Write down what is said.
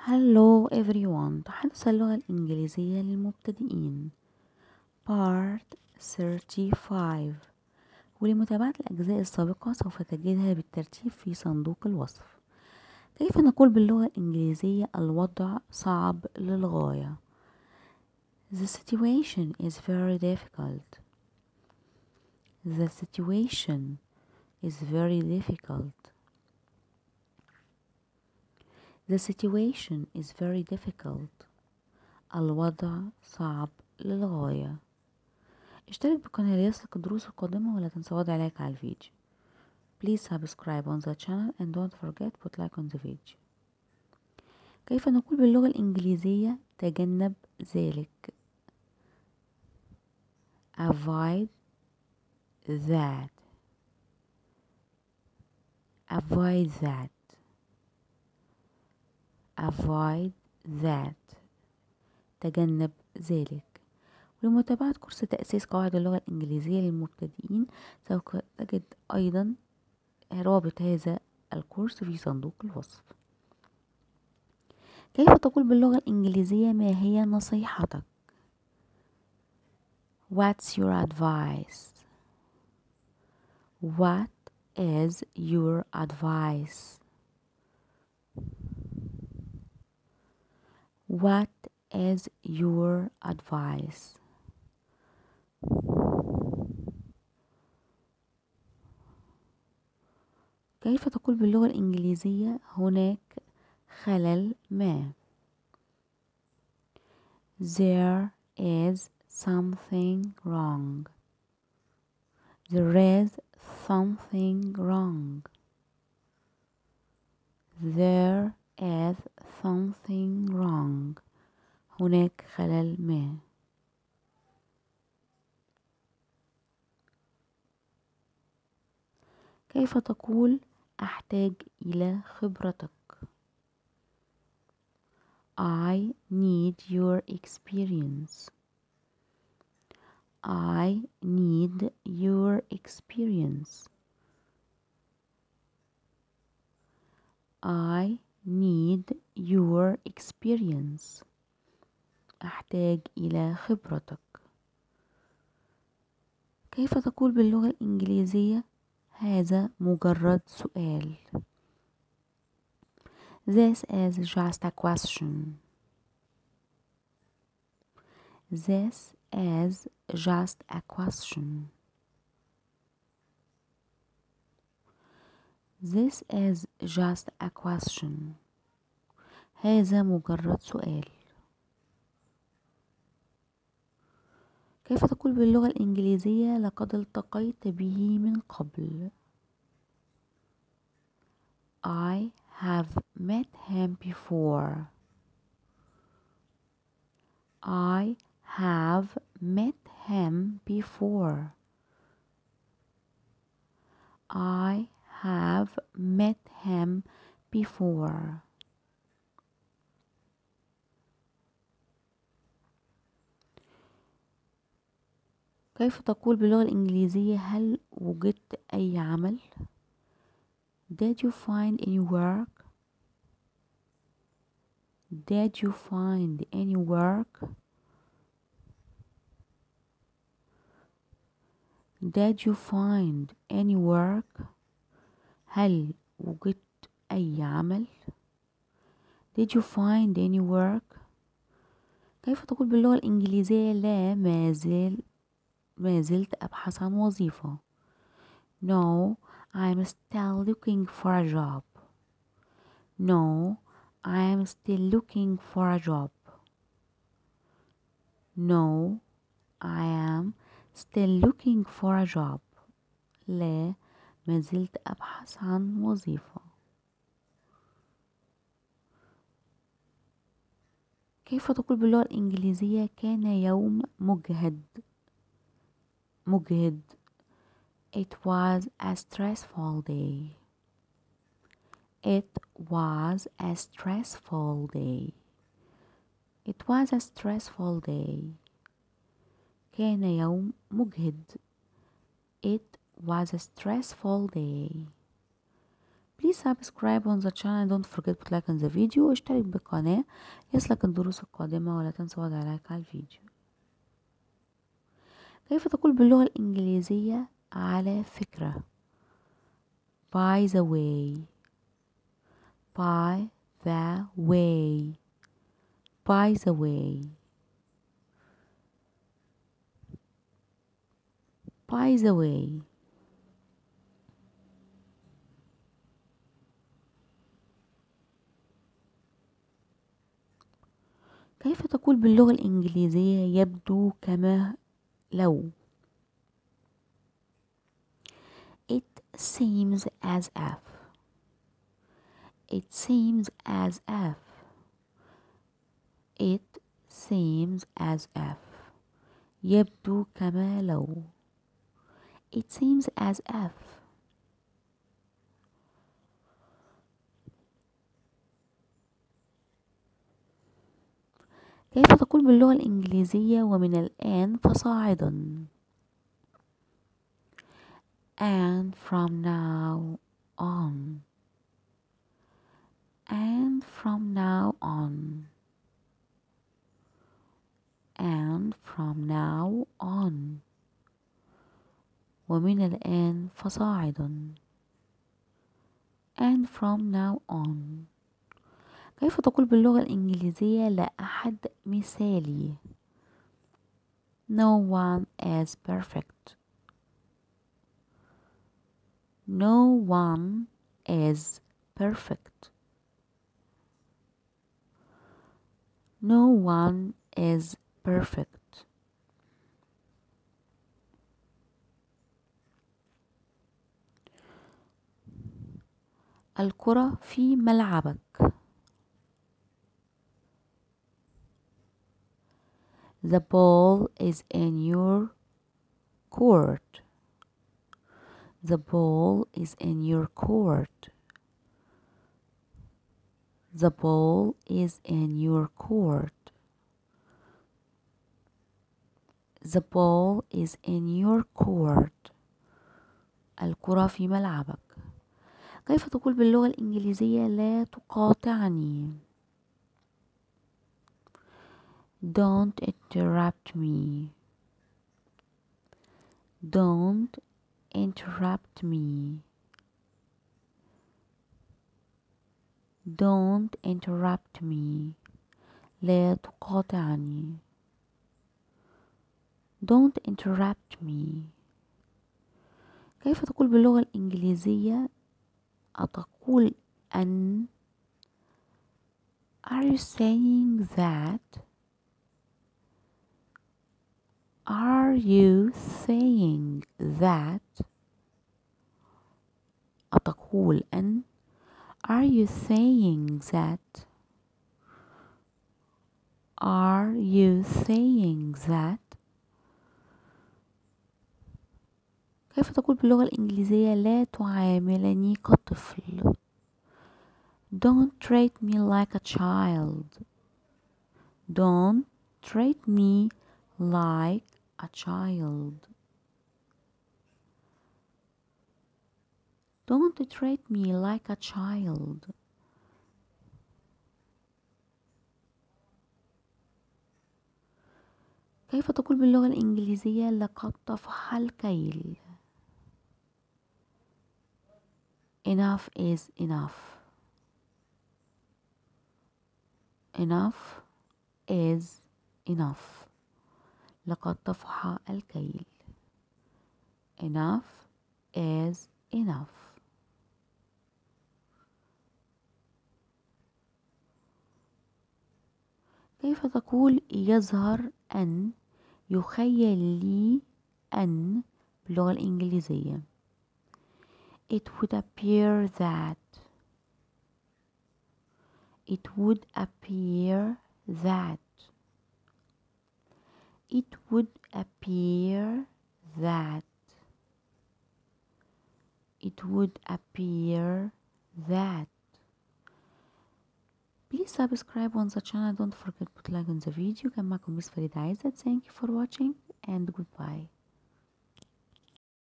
Hello everyone. تحدث اللغة الإنجليزية للمبتدئين Part 35. ولمتابعة الأجزاء السابقة سوف تجدها بالترتيب في صندوق الوصف. كيف نقول باللغة الإنجليزية الوضع صعب للغاية؟ The situation is very difficult. The situation is very difficult. The situation is very difficult. الوضع صعب للغاية. اشترك بقناة ليصلك الدروس القادمة ولا تنسى وضع لايك على الفيديو. Please subscribe on the channel and don't forget put like on the video. كيف نقول باللغة الإنجليزية تجنب ذلك؟ Avoid that. Avoid that. Avoid that. تجنب ذلك. ولمتابعة كورس تأسيس قواعد اللغة الإنجليزية للمبتدئين سوف تجد أيضا رابط هذا الكورس في صندوق الوصف. كيف تقول باللغة الإنجليزية ما هي نصيحتك؟ What's your advice? What is your advice? What is your advice? كيف تقول باللغة الإنجليزية هناك خلل ما؟ There is something wrong. There is something wrong. There is something wrong. هناك خلل ما. كيف تقول أحتاج إلى خبرتك؟ I need your experience. I need your experience. I need your experience. أحتاج إلى خبرتك. كيف تقول باللغة الإنجليزية هذا مجرد سؤال؟ This is just a question. This is just a question. This is just a question. هذا مجرد سؤال. كيف تقول باللغة الإنجليزية لقد التقيت به من قبل؟ I have met him before. I have met him before. I have met him before. كيف تقول باللغة الإنجليزية هل وجدت أي عمل؟ Did you find any work? Did you find any work? Did you find any work? هل وجدت أي عمل؟ Did you find any work? كيف تقول باللغة الإنجليزية لا ما زلت أبحث عن وظيفة؟ No, I'm still looking for a job. No, I'm still looking for a job. No, I am still looking for a job. لا ما زلت أبحث عن وظيفة. كيف تقول باللغة الإنجليزية كان يوم مجهد؟ It was a stressful day. It was a stressful day. It was a stressful day. كان يوم مجهد. It was a stressful day. Please subscribe on the channel and don't forget to like on the video واشترك بالقناة ليصلك الدروس القادمة ولا تنسى وضع لايك على الفيديو. كيف تقول باللغة الإنجليزية على فكرة؟ by the way by the way by the way by the way. كيف تقول باللغة الإنجليزية يبدو كما لو؟ it seems as if it seems as if it seems as if يبدو كما لو it seems as if. كيف تقول باللغة الإنجليزية ومن الآن فصاعدا؟ and from now on and from now on and from now on ومن الآن فصاعدا and from now on. كيف تقول باللغة الإنجليزية لا أحد مثالي؟ no one is perfect no one is perfect no one is perfect. الكرة في ملعبك. The ball is in your court. The ball is in your court. The ball is in your court. The ball is in your court. الكرة في ملعبك. كيف تقول باللغة الإنجليزية لا تقاطعني؟ Don't interrupt me. Don't interrupt me. Don't interrupt me. لا تقاطعني. Don't interrupt me. كيف تقول باللغة الإنجليزية أتقول أن Are you saying that? Are you saying that? أتقول أن Are you saying that? Are you saying that? كيف تقول باللغة الإنجليزية لا تعاملني كطفل؟ Don't treat me like a child. Don't treat me like a child. Don't treat me like a child. كيف تقول باللغة الإنجليزية لقد طفح الكيل؟ Enough is enough. Enough is enough. لقد طفح الكيل. Enough is enough. كيف تقول يظهر أن يخيل لي أن باللغة الإنجليزية؟ It would appear that. It would appear that. It would appear that. It would appear that. Please subscribe on the channel. Don't forget to like on the video. كان معكم مس فريدة عزت. Thank you for watching and goodbye.